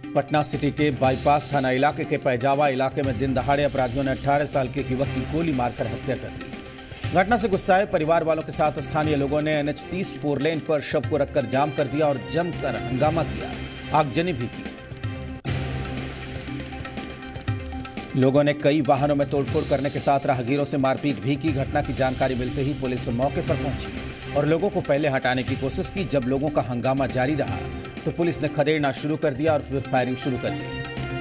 Patna city के bypass थाना इलाके के पैजावा इलाके में दिन दहाड़े अपराधियों ने 18 साल के एक युवक की गोली मारकर हत्या कर दी। घटना से गुस्साए परिवार वालों के साथ स्थानीय लोगों ने NH 30 4 लेन पर शव को रखकर जाम कर दिया और जमकर हंगामा किया, आगजनी भी की। लोगों ने कई वाहनों में तोड़फोड़ करने के साथ राहगीरों से मारपीट भी की। घटना की जानकारी मिलते ही पुलिस मौके पर पहुंची और लोगों को पहले हटाने की कोशिश की। जब लोगों का हंगामा जारी रहा तो पुलिस ने खदेड़ना शुरू कर दिया और फिर फायरिंग शुरू कर दी।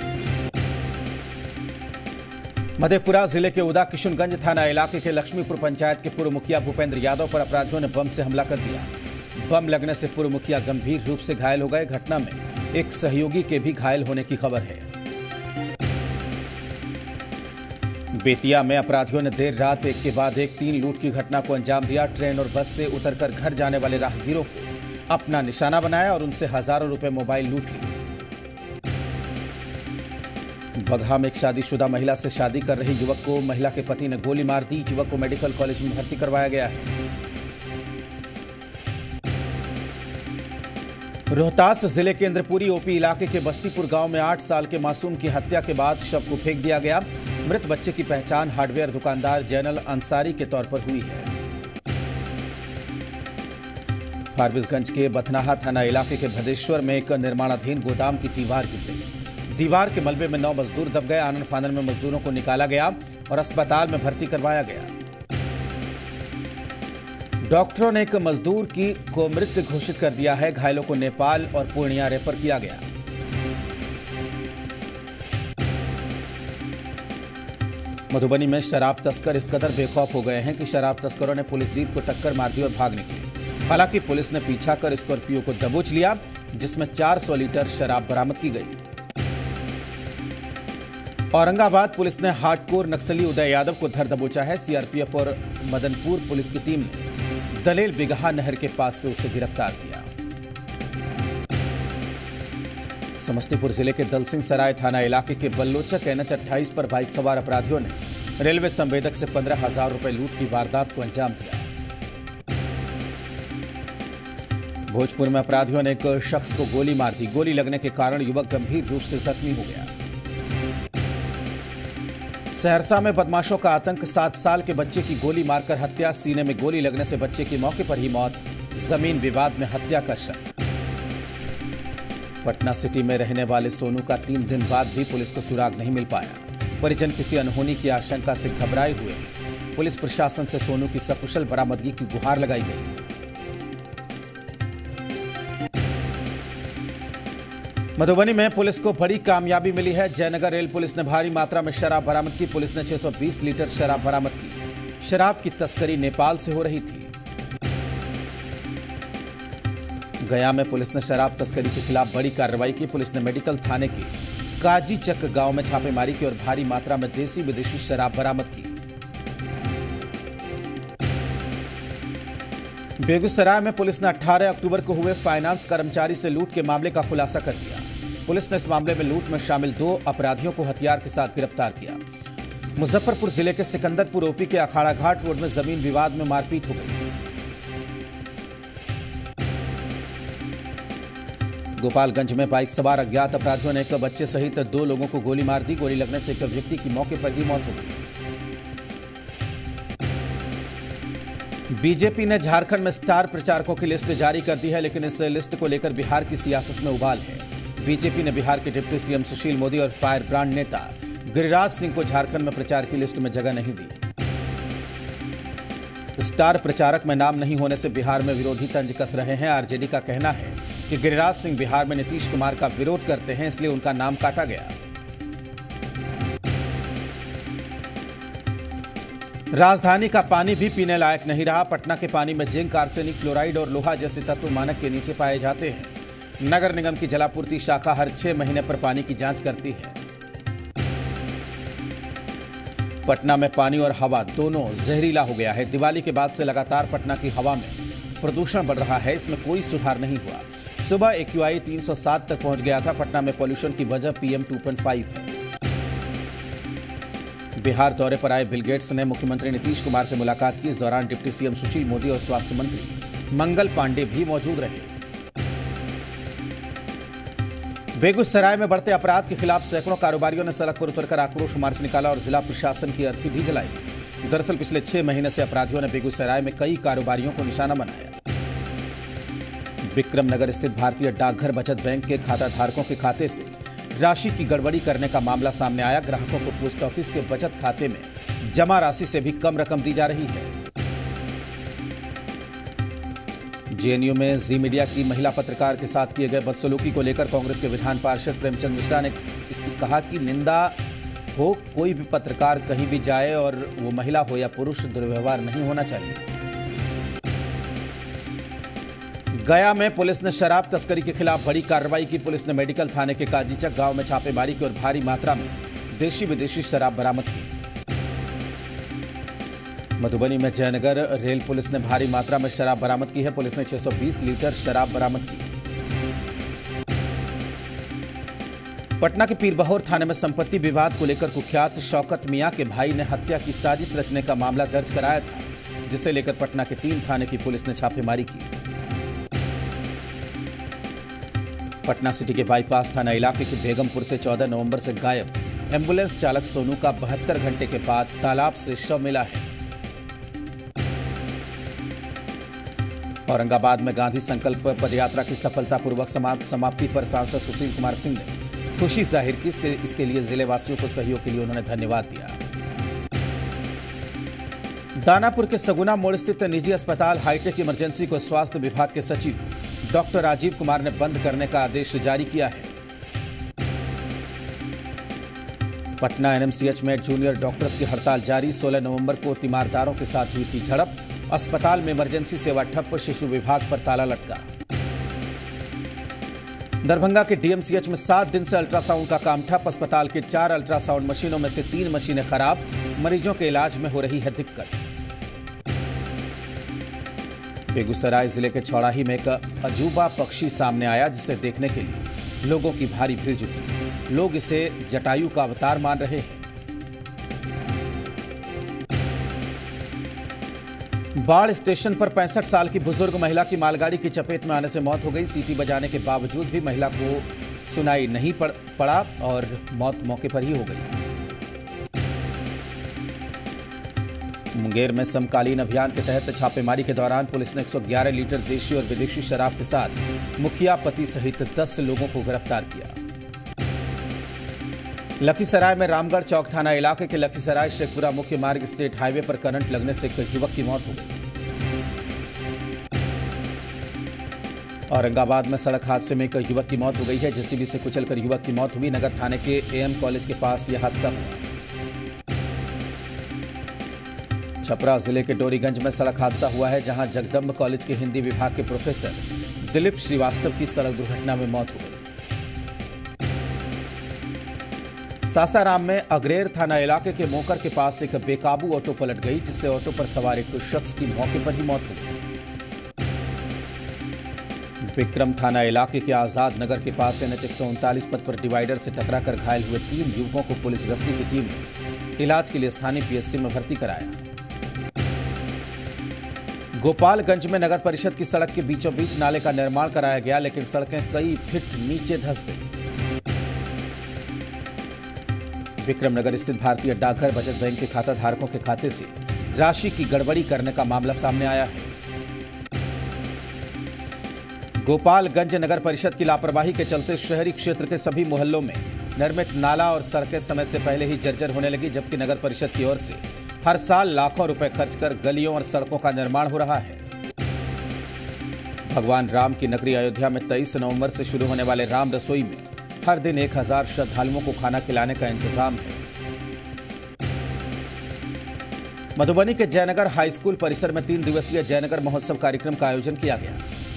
मधेपुरा जिले के उदा किशुनगंज थाना इलाके के लक्ष्मीपुर पंचायत के पूर्व मुखिया भूपेंद्र यादव पर अपराधियों ने बम से हमला कर दिया। बम लगने से पूर्व मुखिया गंभीर रूप से घायल हो गए। घटना में एक सहयोगी के भी घायल होने की खबर है। बेतिया में अपराधियों ने देर रात एक के बाद एक 3 लूट की घटना को अंजाम दिया। ट्रेन और बस से उतरकर घर जाने वाले राहगीरों को अपना निशाना बनाया और उनसे हजारों रुपए मोबाइल लूट लिए। बगहा में एक शादीशुदा महिला से शादी कर रही युवक को महिला के पति ने गोली मार दी। युवक को मेडिकल कॉलेज में भर्ती करवाया गया है। रोहतास जिले के इंद्रपुरी ओपी इलाके के बस्तीपुर गांव में 8 साल के मासूम की हत्या के बाद शव को फेंक दिया गया। मृत बच्चे की पहचान हार्डवेयर दुकानदार जैनल अंसारी के तौर पर हुई है। फारबिसगंज के बथनाहा थाना इलाके के भदेश्वर में एक निर्माणाधीन गोदाम की दीवार गिर गई। दीवार के मलबे में 9 मजदूर दब गए। आनन फानन में मजदूरों को निकाला गया और अस्पताल में भर्ती करवाया गया। डॉक्टरों ने एक मजदूर को मृत घोषित कर दिया है। घायलों को नेपाल और पूर्णिया रेफर किया गया। मधुबनी में शराब तस्कर इस कदर बेखौफ हो गए हैं कि शराब तस्करों ने पुलिस जीप को टक्कर मार दी और भाग निकले। हालांकि पुलिस ने पीछा कर स्कॉर्पियो को दबोच लिया, जिसमें 400 लीटर शराब बरामद की गई। औरंगाबाद पुलिस ने हार्डकोर नक्सली उदय यादव को धर दबोचा है। सीआरपीएफ और मदनपुर पुलिस की टीम ने दलेल बिगहा नहर के पास से उसे गिरफ्तार किया। समस्तीपुर जिले के दलसिंह सराय थाना इलाके के बल्लोचक NH 28 पर बाइक सवार अपराधियों ने रेलवे संवेदक से 15,000 रुपए लूट की वारदात को अंजाम दिया। भोजपुर में अपराधियों ने एक शख्स को गोली मार दी। गोली लगने के कारण युवक गंभीर रूप से जख्मी हो गया। सहरसा में बदमाशों का आतंक। 7 साल के बच्चे की गोली मारकर हत्या। सीने में गोली लगने से बच्चे की मौके पर ही मौत। जमीन विवाद में हत्या का शक। पटना सिटी में रहने वाले सोनू का 3 दिन बाद भी पुलिस को सुराग नहीं मिल पाया। परिजन किसी अनहोनी की आशंका से घबराए हुए हैं। पुलिस प्रशासन से सोनू की सकुशल बरामदगी की गुहार लगाई गई। मधुबनी में पुलिस को बड़ी कामयाबी मिली है। जयनगर रेल पुलिस ने भारी मात्रा में शराब बरामद की। पुलिस ने 620 लीटर शराब बरामद की। शराब की तस्करी नेपाल से हो रही थी। गया में पुलिस ने शराब तस्करी के खिलाफ बड़ी कार्रवाई की। पुलिस ने मेडिकल थाने के काजीचक गांव में छापेमारी की और भारी मात्रा में देसी विदेशी शराब बरामद की। बेगूसराय में पुलिस ने 18 अक्टूबर को हुए फाइनेंस कर्मचारी से लूट के मामले का खुलासा कर दिया। पुलिस ने इस मामले में लूट में शामिल 2 अपराधियों को हथियार के साथ गिरफ्तार किया। मुजफ्फरपुर जिले के सिकंदरपुर ओपी के अखाड़ा घाट रोड में जमीन विवाद में मारपीट हो गई। गोपालगंज में बाइक सवार अज्ञात अपराधियों ने एक बच्चे सहित 2 लोगों को गोली मार दी। गोली लगने से एक व्यक्ति की मौके पर ही मौत हो गई। बीजेपी ने झारखंड में स्टार प्रचारकों की लिस्ट जारी कर दी है, लेकिन इस लिस्ट को लेकर बिहार की सियासत में उबाल है। बीजेपी ने बिहार के डिप्टी सीएम सुशील मोदी और फायर ब्रांड नेता गिरिराज सिंह को झारखंड में प्रचार की लिस्ट में जगह नहीं दी। स्टार प्रचारक में नाम नहीं होने से बिहार में विरोधी तंज कस रहे हैं। आरजेडी का कहना है कि गिरिराज सिंह बिहार में नीतीश कुमार का विरोध करते हैं, इसलिए उनका नाम काटा गया। राजधानी का पानी भी पीने लायक नहीं रहा। पटना के पानी में जिंक, आर्सेनिक, क्लोराइड और लोहा जैसे तत्व मानक के नीचे पाए जाते हैं। नगर निगम की जलापूर्ति शाखा हर 6 महीने पर पानी की जांच करती है। पटना में पानी और हवा दोनों जहरीला हो गया है। दिवाली के बाद से लगातार पटना की हवा में प्रदूषण बढ़ रहा है। इसमें कोई सुधार नहीं हुआ। सुबह AQI 307 तक पहुंच गया था। पटना में पॉल्यूशन की वजह PM 2.5 है। बिहार दौरे पर आए बिल गेट्स ने मुख्यमंत्री नीतीश कुमार से मुलाकात की। इस दौरान डिप्टी सीएम सुशील मोदी और स्वास्थ्य मंत्री मंगल पांडे भी मौजूद रहे। बेगूसराय में बढ़ते अपराध के खिलाफ सैकड़ों कारोबारियों ने सड़क पर उतरकर आक्रोश मार्च निकाला और जिला प्रशासन की अर्थी भी जलाई। दरअसल पिछले 6 महीने से अपराधियों ने बेगूसराय में कई कारोबारियों को निशाना बनाया। विक्रमनगर स्थित भारतीय डाकघर बचत बैंक के खाता धारकों के खाते से राशि की गड़बड़ी करने का मामला सामने आया। ग्राहकों को पोस्ट ऑफिस के बचत खाते में जमा राशि से भी कम रकम दी जा रही है। जेएनयू में जी मीडिया की महिला पत्रकार के साथ किए गए बदसलूकी को लेकर कांग्रेस के विधान पार्षद प्रेमचंद मिश्रा ने इसकी कहा कि निंदा हो, कोई भी पत्रकार कहीं भी जाए और वो महिला हो या पुरुष, दुर्व्यवहार नहीं होना चाहिए। गया में पुलिस ने शराब तस्करी के खिलाफ बड़ी कार्रवाई की। पुलिस ने मेडिकल थाने के काजीचक गांव में छापेमारी की और भारी मात्रा में देशी विदेशी शराब बरामद की। मधुबनी में जयनगर रेल पुलिस ने भारी मात्रा में शराब बरामद की है। पुलिस ने 620 लीटर शराब बरामद की। पटना के पीरबहोर थाने में संपत्ति विवाद को लेकर कुख्यात शौकत मियां के भाई ने हत्या की साजिश रचने का मामला दर्ज कराया था, जिसे लेकर पटना के 3 थाने की पुलिस ने छापेमारी की। पटना सिटी के बाईपास थाना इलाके के बेगमपुर से 14 नवंबर से गायब एम्बुलेंस चालक सोनू का 72 घंटे के बाद तालाब से शव मिला है। औरंगाबाद में गांधी संकल्प पदयात्रा की सफलतापूर्वक समाप्ति पर सांसद सुशील कुमार सिंह ने खुशी जाहिर की। इसके लिए जिले वासियों को सहयोग के लिए उन्होंने धन्यवाद दिया। दानापुर के सगुना मोड़ स्थित निजी अस्पताल हाईटेक इमरजेंसी को स्वास्थ्य विभाग के सचिव डॉक्टर राजीव कुमार ने बंद करने का आदेश जारी किया है। पटना एनएमसीएच में जूनियर डॉक्टर्स की हड़ताल जारी। 16 नवंबर को तीमारदारों के साथ हुई थी झड़प। अस्पताल में इमरजेंसी सेवा ठप, शिशु विभाग पर ताला लटका। दरभंगा के डीएमसीएच में 7 दिन से अल्ट्रासाउंड का काम ठप। अस्पताल के 4 अल्ट्रासाउंड मशीनों में से 3 मशीनें खराब। मरीजों के इलाज में हो रही है दिक्कत। बेगूसराय जिले के चौड़ाही में एक अजूबा पक्षी सामने आया, जिसे देखने के लिए लोगों की भारी भीड़ जुटी। लोग इसे जटायु का अवतार मान रहे हैं। बाढ़ स्टेशन पर 65 साल की बुजुर्ग महिला की मालगाड़ी की चपेट में आने से मौत हो गई। सीटी बजाने के बावजूद भी महिला को सुनाई नहीं पड़ा और मौत मौके पर ही हो गई। मुंगेर में समकालीन अभियान के तहत छापेमारी के दौरान पुलिस ने 111 लीटर देशी और विदेशी शराब के साथ मुखिया पति सहित 10 लोगों को गिरफ्तार किया। लखीसराय में रामगढ़ चौक थाना इलाके के लखीसराय शेखपुरा मुख्य मार्ग स्टेट हाईवे पर करंट लगने से एक युवक की मौत हो गई। औरंगाबाद में सड़क हादसे में एक युवक की मौत हो गई है। जेसीबी से कुचलकर युवक की मौत हुई। नगर थाने के एएम कॉलेज के पास यह हादसा हुआ। छपरा जिले के डोरीगंज में सड़क हादसा हुआ है, जहां जगदम्ब कॉलेज के हिंदी विभाग के प्रोफेसर दिलीप श्रीवास्तव की सड़क दुर्घटना में मौत हो गई। सासाराम में अग्रेर थाना इलाके के मोकर के पास एक बेकाबू ऑटो पलट गई, जिससे ऑटो पर सवार एक शख्स की मौके पर ही मौत हो गई। विक्रम थाना इलाके के आजाद नगर के पास NH 139 पथ पर डिवाइडर से टकराकर घायल हुए 3 युवकों को पुलिस गश्ती की टीम ने इलाज के लिए स्थानीय पीएचसी में भर्ती कराया। गोपालगंज में नगर परिषद की सड़क के बीचों बीच नाले का निर्माण कराया गया, लेकिन सड़कें कई फीट नीचे धंस गई। विक्रमनगर स्थित भारतीय डाकघर बचत बैंक के खाता धारकों के खाते से राशि की गड़बड़ी करने का मामला सामने आया है। गोपालगंज नगर परिषद की लापरवाही के चलते शहरी क्षेत्र के सभी मोहल्लों में निर्मित नाला और सड़कें समय से पहले ही जर्जर होने लगी, जबकि नगर परिषद की ओर से हर साल लाखों रुपए खर्च कर गलियों और सड़कों का निर्माण हो रहा है। भगवान राम की नगरी अयोध्या में 23 नवंबर से शुरू होने वाले राम रसोई में हर दिन 1000 श्रद्धालुओं को खाना खिलाने का इंतजाम है। मधुबनी के जयनगर हाई स्कूल परिसर में 3 दिवसीय जयनगर महोत्सव कार्यक्रम का आयोजन किया गया।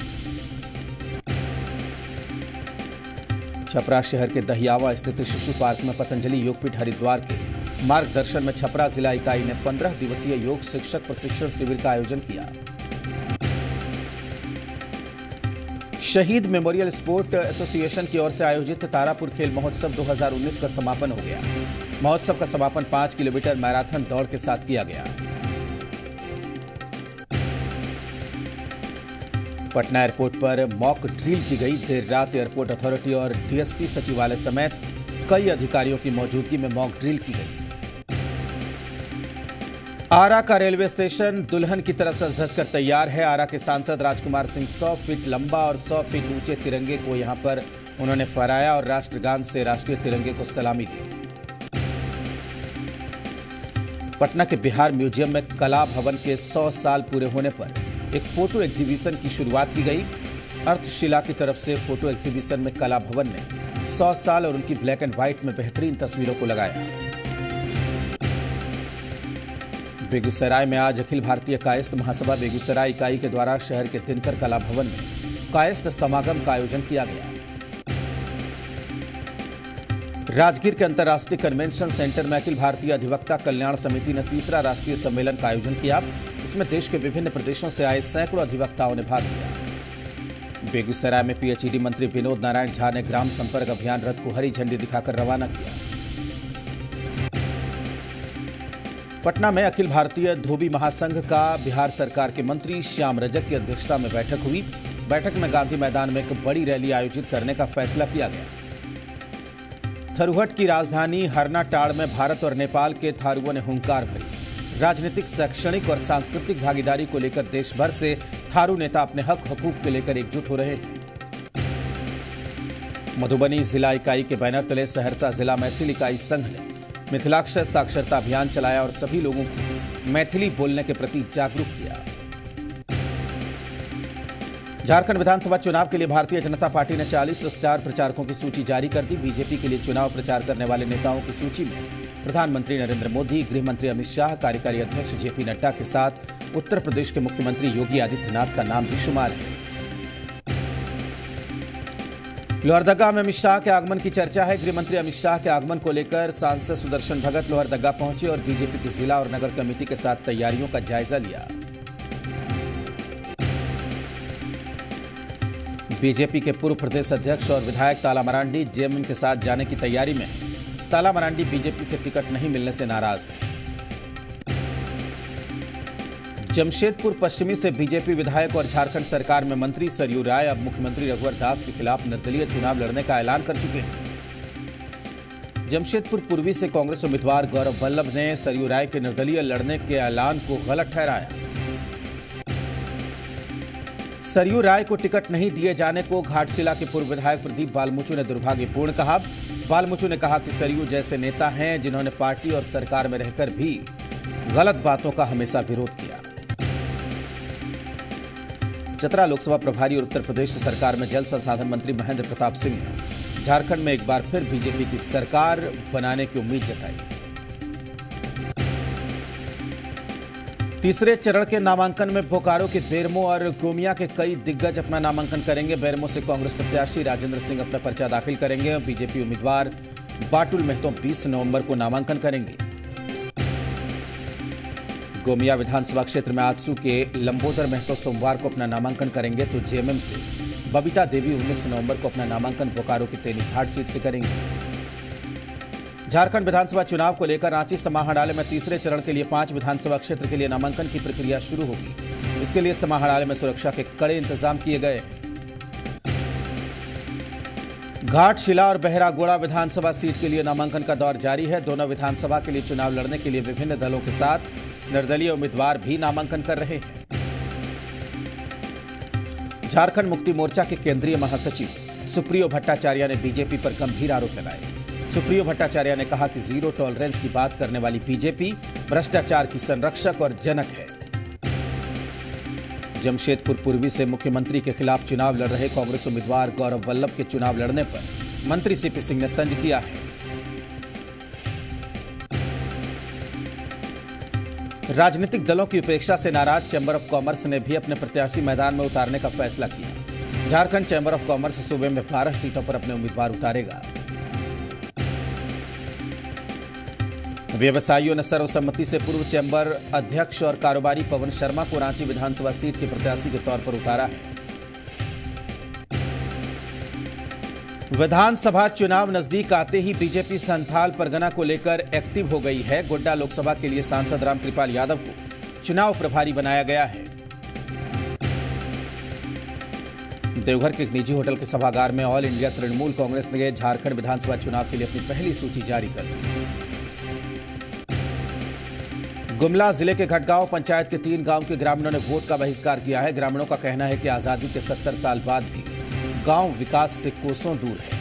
छपरा शहर के दहियावा स्थित शिशु पार्क में पतंजलि योगपीठ हरिद्वार के मार्गदर्शन में छपरा जिला इकाई ने 15 दिवसीय योग शिक्षक प्रशिक्षण शिविर का आयोजन किया। शहीद मेमोरियल स्पोर्ट एसोसिएशन की ओर से आयोजित तारापुर खेल महोत्सव 2019 का समापन हो गया। महोत्सव का समापन 5 किलोमीटर मैराथन दौड़ के साथ किया गया। पटना एयरपोर्ट पर मॉक ड्रिल की गई। देर रात एयरपोर्ट अथॉरिटी और डीएसपी सचिवालय समेत कई अधिकारियों की मौजूदगी में मॉक ड्रिल की गई। आरा का रेलवे स्टेशन दुल्हन की तरह सज धज कर तैयार है। आरा के सांसद राजकुमार सिंह 100 फीट लंबा और 100 फीट ऊंचे तिरंगे को यहां पर उन्होंने फहराया और राष्ट्रगान से राष्ट्रीय तिरंगे को सलामी दी। पटना के बिहार म्यूजियम में कला भवन के 100 साल पूरे होने पर एक फोटो एग्जीबिशन की शुरुआत की गई। अर्थशिला की तरफ से फोटो एग्जीबिशन में कला भवन ने 100 साल और उनकी ब्लैक एंड व्हाइट में बेहतरीन तस्वीरों को लगाया। बेगूसराय में आज अखिल भारतीय कायस्थ महासभा बेगूसराय इकाई के द्वारा शहर के दिनकर कला भवन में कायस्थ समागम का आयोजन किया गया। राजगीर के अंतर्राष्ट्रीय कन्वेंशन सेंटर में अखिल भारतीय अधिवक्ता कल्याण समिति ने तीसरा राष्ट्रीय सम्मेलन का आयोजन किया। इसमें देश के विभिन्न प्रदेशों से आए सैकड़ों अधिवक्ताओं ने भाग लिया। बेगूसराय में पीएचईडी मंत्री विनोद नारायण झा ने ग्राम संपर्क अभियान रथ को हरी झंडी दिखाकर रवाना किया। पटना में अखिल भारतीय धोबी महासंघ का बिहार सरकार के मंत्री श्याम रजक की अध्यक्षता में बैठक हुई। बैठक में गांधी मैदान में एक बड़ी रैली आयोजित करने का फैसला किया गया। थरूहट की राजधानी हरनाटाड़ में भारत और नेपाल के थारूओं ने हुंकार भरी। राजनीतिक, शैक्षणिक और सांस्कृतिक भागीदारी को लेकर देश भर से थारू नेता अपने हक हकूक के लेकर एकजुट हो रहे हैं। मधुबनी जिला इकाई के बैनर तले सहरसा जिला मैथिल इकाई संघ ने मिथिलाक्षर साक्षरता अभियान चलाया और सभी लोगों को मैथिली बोलने के प्रति जागरूक किया। झारखंड विधानसभा चुनाव के लिए भारतीय जनता पार्टी ने 40 स्टार प्रचारकों की सूची जारी कर दी। बीजेपी के लिए चुनाव प्रचार करने वाले नेताओं की सूची में प्रधानमंत्री नरेंद्र मोदी, गृह मंत्री अमित शाह, कार्यकारी अध्यक्ष जेपी नड्डा के साथ उत्तर प्रदेश के मुख्यमंत्री योगी आदित्यनाथ का नाम भी शुमार है। लोहरदगा में अमित शाह के आगमन की चर्चा है। गृह मंत्री अमित शाह के आगमन को लेकर सांसद सुदर्शन भगत लोहरदगा पहुंचे और बीजेपी की जिला और नगर कमेटी के साथ तैयारियों का जायजा लिया। बीजेपी के पूर्व प्रदेश अध्यक्ष और विधायक ताला मरांडी जेएमएम के साथ जाने की तैयारी में है। ताला मरांडी बीजेपी से टिकट नहीं मिलने से नाराज है। जमशेदपुर पश्चिमी से बीजेपी विधायक और झारखंड सरकार में मंत्री सरयू राय अब मुख्यमंत्री रघुवर दास के खिलाफ निर्दलीय चुनाव लड़ने का ऐलान कर चुके हैं। जमशेदपुर पूर्वी से कांग्रेस उम्मीदवार गौरव वल्लभ ने सरयू राय के निर्दलीय लड़ने के ऐलान को गलत ठहराया। सरयू राय को टिकट नहीं दिए जाने को घाटशिला के पूर्व विधायक प्रदीप बालमुचु ने दुर्भाग्यपूर्ण कहा। बालमुचु ने कहा कि सरयू जैसे नेता हैं जिन्होंने पार्टी और सरकार में रहकर भी गलत बातों का हमेशा विरोध किया। चतरा लोकसभा प्रभारी और उत्तर प्रदेश सरकार में जल संसाधन मंत्री महेंद्र प्रताप सिंह ने झारखंड में एक बार फिर बीजेपी की सरकार बनाने की उम्मीद जताई। तीसरे चरण के नामांकन में बोकारो के बेरमो और गोमिया के कई दिग्गज अपना नामांकन करेंगे। बेरमो से कांग्रेस प्रत्याशी राजेंद्र सिंह अपना पर्चा दाखिल करेंगे और बीजेपी उम्मीदवार बाटुल महतो 20 नवंबर को नामांकन करेंगे। गोमिया विधानसभा क्षेत्र में आजसू के लंबोदर महतो सोमवार को अपना नामांकन करेंगे तो जेएमएम से बबीता देवी 19 नवंबर को अपना नामांकन बोकारो की तेलीघाट सीट से करेंगे। झारखंड विधानसभा चुनाव को लेकर रांची समाहरणालय में तीसरे चरण के लिए 5 विधानसभा क्षेत्र के लिए नामांकन की प्रक्रिया शुरू होगी। इसके लिए समाहरणालय में सुरक्षा के कड़े इंतजाम किए गए हैं। घाटशिला और बहरागोड़ा विधानसभा सीट के लिए नामांकन का दौर जारी है। दोनों विधानसभा के लिए चुनाव लड़ने के लिए विभिन्न दलों के साथ निर्दलीय उम्मीदवार भी नामांकन कर रहे हैं। झारखंड मुक्ति मोर्चा के केंद्रीय महासचिव सुप्रियो भट्टाचार्य ने बीजेपी पर गंभीर आरोप लगाए। सुप्रियो भट्टाचार्य ने कहा कि जीरो टॉलरेंस की बात करने वाली बीजेपी भ्रष्टाचार की संरक्षक और जनक है। जमशेदपुर पूर्वी से मुख्यमंत्री के खिलाफ चुनाव लड़ रहे कांग्रेस उम्मीदवार गौरव वल्लभ के चुनाव लड़ने पर मंत्री सीपी सिंह ने तंज किया है। राजनीतिक दलों की उपेक्षा से नाराज चैंबर ऑफ कॉमर्स ने भी अपने प्रत्याशी मैदान में उतारने का फैसला किया। झारखंड चैंबर ऑफ कॉमर्स सूबे में 12 सीटों पर अपने उम्मीदवार उतारेगा। व्यवसायियों ने सर्वसम्मति से पूर्व चैंबर अध्यक्ष और कारोबारी पवन शर्मा को रांची विधानसभा सीट के प्रत्याशी के तौर पर उतारा है। विधानसभा चुनाव नजदीक आते ही बीजेपी संथाल परगना को लेकर एक्टिव हो गई है। गोड्डा लोकसभा के लिए सांसद रामकृपाल यादव को चुनाव प्रभारी बनाया गया है। देवघर के एक निजी होटल के सभागार में ऑल इंडिया तृणमूल कांग्रेस ने झारखंड विधानसभा चुनाव के लिए अपनी पहली सूची जारी कर दी। गुमला जिले के घटगांव पंचायत के 3 गांव के ग्रामीणों ने वोट का बहिष्कार किया है। ग्रामीणों का कहना है कि आजादी के 70 साल बाद भी गांव विकास से कोसों दूर है।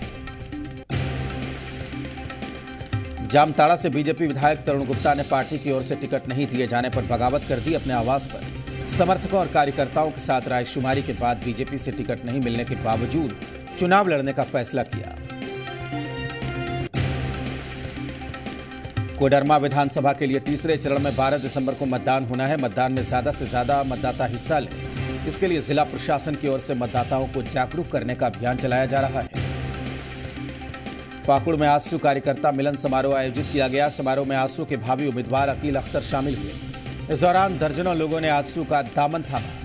जामताड़ा से बीजेपी विधायक तरुण गुप्ता ने पार्टी की ओर से टिकट नहीं दिए जाने पर बगावत कर दी। अपने आवास पर समर्थकों और कार्यकर्ताओं के साथ रायशुमारी के बाद बीजेपी से टिकट नहीं मिलने के बावजूद चुनाव लड़ने का फैसला किया। कोडरमा विधानसभा के लिए तीसरे चरण में 12 दिसंबर को मतदान होना है। मतदान में ज्यादा से ज्यादा मतदाता हिस्सा लें, इसके लिए जिला प्रशासन की ओर से मतदाताओं को जागरूक करने का अभियान चलाया जा रहा है। पाकुड़ में आजसू कार्यकर्ता मिलन समारोह आयोजित किया गया। समारोह में आजसू के भावी उम्मीदवार अकील अख्तर शामिल हुए। इस दौरान दर्जनों लोगों ने आजसू का दामन थामा।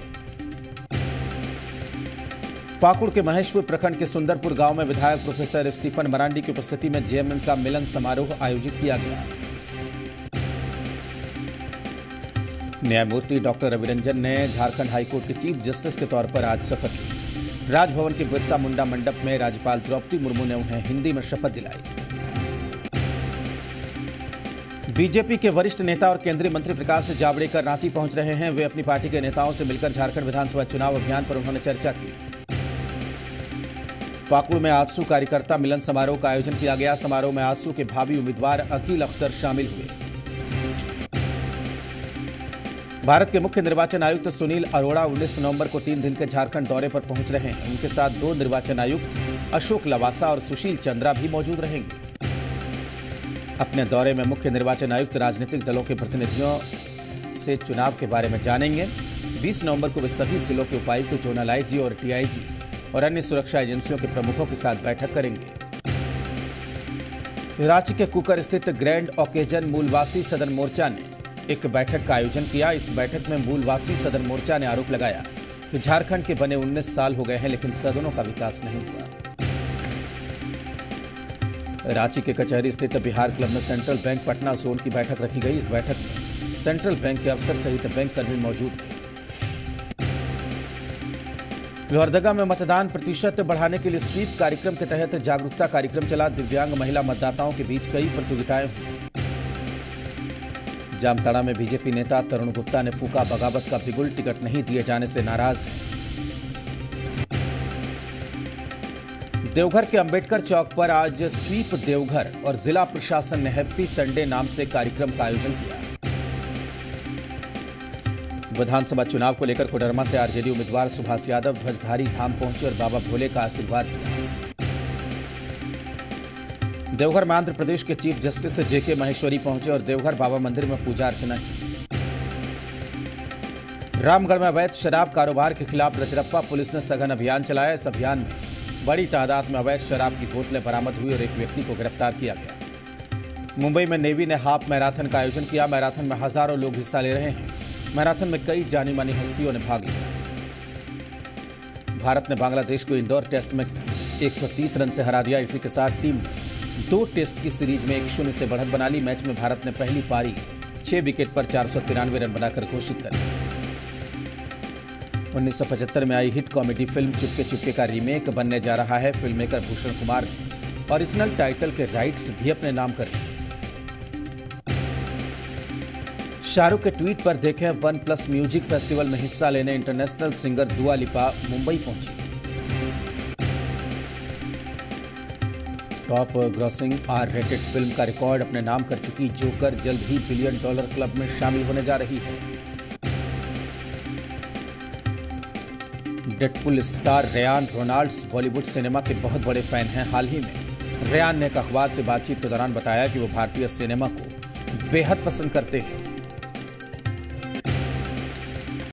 पाकुड़ के महेशपुर प्रखंड के सुंदरपुर गांव में विधायक प्रोफेसर स्टीफन मरांडी की उपस्थिति में जेएमएम का मिलन समारोह आयोजित किया गया। न्यायमूर्ति डॉक्टर रविरंजन ने झारखंड हाईकोर्ट के चीफ जस्टिस के तौर पर आज शपथ ली। राजभवन के बिरसा मुंडा मंडप में राज्यपाल द्रौपदी मुर्मू ने उन्हें हिंदी में शपथ दिलाई। बीजेपी के वरिष्ठ नेता और केंद्रीय मंत्री प्रकाश जावड़ेकर रांची पहुंच रहे हैं। वे अपनी पार्टी के नेताओं से मिलकर झारखंड विधानसभा चुनाव अभियान पर उन्होंने चर्चा की। पाकुड़ में आजसू कार्यकर्ता मिलन समारोह का आयोजन किया गया। समारोह में आजसू के भावी उम्मीदवार अकील अख्तर शामिल हुए। भारत के मुख्य निर्वाचन आयुक्त सुनील अरोड़ा 19 नवंबर को 3 दिन के झारखंड दौरे पर पहुंच रहे हैं। उनके साथ 2 निर्वाचन आयुक्त अशोक लवासा और सुशील चंद्रा भी मौजूद रहेंगे। अपने दौरे में मुख्य निर्वाचन आयुक्त राजनीतिक दलों के प्रतिनिधियों से चुनाव के बारे में जानेंगे। 20 नवंबर को वे सभी जिलों के उपायुक्त, जोनल आईजी और टीआईजी और अन्य सुरक्षा एजेंसियों के प्रमुखों के साथ बैठक करेंगे। रांची के कुकर स्थित ग्रैंड ओकेजन मूलवासी सदन मोर्चा ने एक बैठक का आयोजन किया। इस बैठक में मूलवासी सदन मोर्चा ने आरोप लगाया कि झारखंड के बने 19 साल हो गए हैं, लेकिन सदनों का विकास नहीं हुआ। रांची के कचहरी स्थित बिहार क्लब में सेंट्रल बैंक पटना जोन की बैठक रखी गई। इस बैठक में सेंट्रल बैंक के अफसर सहित बैंक कर्मी मौजूद थे। लोहरदगा में मतदान प्रतिशत बढ़ाने के लिए स्वीप कार्यक्रम के तहत जागरूकता कार्यक्रम चला। दिव्यांग महिला मतदाताओं के बीच कई प्रतियोगिताएं हुई। जामताड़ा में बीजेपी नेता तरुण गुप्ता ने फूका बगावत का बिगुल, टिकट नहीं दिए जाने से नाराज है। देवघर के अंबेडकर चौक पर आज स्वीप देवघर और जिला प्रशासन ने हैप्पी संडे नाम से कार्यक्रम का आयोजन किया। विधानसभा चुनाव को लेकर कोडरमा से आरजेडी उम्मीदवार सुभाष यादव ध्वजधारी धाम पहुंचे और बाबा भोले का आशीर्वाद लिया। देवघर में आंध्र प्रदेश के चीफ जस्टिस जेके महेश्वरी पहुंचे और देवघर बाबा मंदिर में पूजा अर्चना की। रामगढ़ में अवैध शराब कारोबार के खिलाफ रजरप्पा पुलिस ने सघन अभियान चलाया। इस अभियान में बड़ी तादाद में अवैध शराब की बोतलें बरामद हुई और एक व्यक्ति को गिरफ्तार किया गया। मुंबई में नेवी ने हाफ मैराथन का आयोजन किया। मैराथन में हजारों लोग हिस्सा ले रहे हैं। मैराथन में कई जानी मानी हस्तियों ने भाग लिया। भारत ने बांग्लादेश को इंदौर टेस्ट में 130 रन से हरा दिया। इसी के साथ टीम ने 2 टेस्ट की सीरीज में 1-0 से बढ़त बना ली। मैच में भारत ने पहली पारी 6 विकेट पर 493 रन बनाकर घोषित कर दिया। 1975 में I hit comedy film Chupke Chupke का रीमेक बनने जा रहा है। फिल्म मेकर भूषण कुमार ने ओरिजिनल टाइटल के राइट्स भी अपने नाम कर लिए। शाहरुख के ट्वीट पर देखें, OnePlus म्यूजिक फेस्टिवल में हिस्सा लेने इंटरनेशनल सिंगर दुआ लिपा मुंबई पहुंची। टॉप ग्रॉसिंग R-रेटेड फिल्म का रिकॉर्ड अपने नाम कर चुकी जोकर जल्द ही $1 बिलियन क्लब में शामिल होने जा रही है। Deadpool star Ryan Reynolds Bollywood cinema के बहुत बड़े फैन हैं। हाल ही में रेयान ने एक अखबार से बातचीत के दौरान बताया कि वो भारतीय सिनेमा को बेहद पसंद करते हैं।